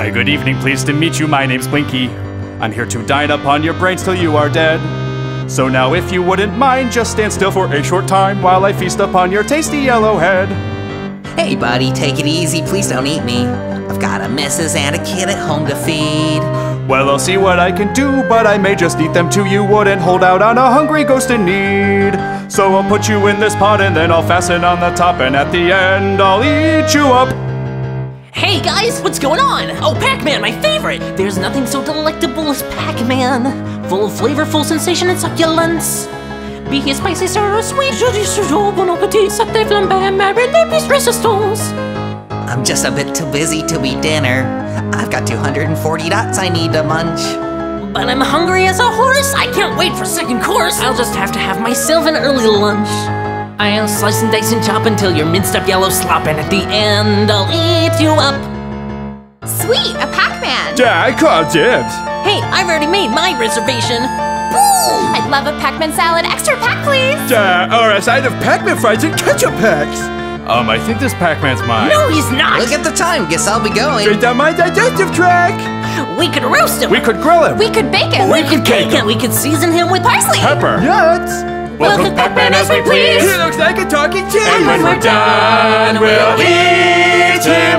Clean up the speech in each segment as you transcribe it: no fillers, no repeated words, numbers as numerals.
Why, good evening, pleased to meet you, my name's Blinky. I'm here to dine upon your brains till you are dead. So now if you wouldn't mind, just stand still for a short time while I feast upon your tasty yellow head. Hey buddy, take it easy, please don't eat me. I've got a missus and a kid at home to feed. Well, I'll see what I can do, but I may just eat them too. You wouldn't hold out on a hungry ghost in need. So I'll put you in this pot and then I'll fasten on the top, and at the end I'll eat you up. Hey guys, what's going on? Oh, Pac-Man, my favorite! There's nothing so delectable as Pac-Man. Full of flavorful sensation and succulence. Be he spicy, sour, or sweet, joli, chaud, bon appetit, sauté, flambé, marinade, bis resistance. I'm just a bit too busy to eat dinner. I've got 240 dots I need to munch. But I'm hungry as a horse. I can't wait for second course. I'll just have to have myself an early lunch. I'll slice and dice and chop until you're minced up yellow slop, and at the end I'll eat you up. Sweet, a Pac-Man! Yeah, I called dibs. Hey, I've already made my reservation. Boom! I'd love a Pac-Man salad. Extra pack, please! Or a side of Pac-Man fries and ketchup packs. I think this Pac-Man's mine. No, he's not! Look at the time, guess I'll be going. Straight down my digestive tract. We could roast him! We could grill him. We could bake him! We could cake him! We could season him with parsley! Pepper. Nuts. We'll cook Pac-Man as we please! He looks like a talking cheese! And when we're done, we'll eat him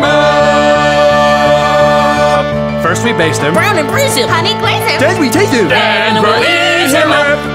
up! First we baste him. brown and braise him! Honey glaze him! Then we taste him. Then we'll eat him up!